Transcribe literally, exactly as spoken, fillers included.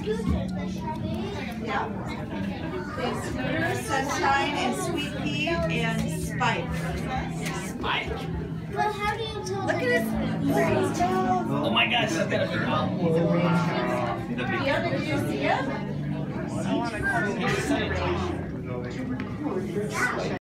Yeah. Big Scooter, Sunshine, and Sweet Pea, and Spike. Spike? But how do you tell? Look at his brains. Oh my gosh, that's gonna be awful. Yeah, did you see him? I want to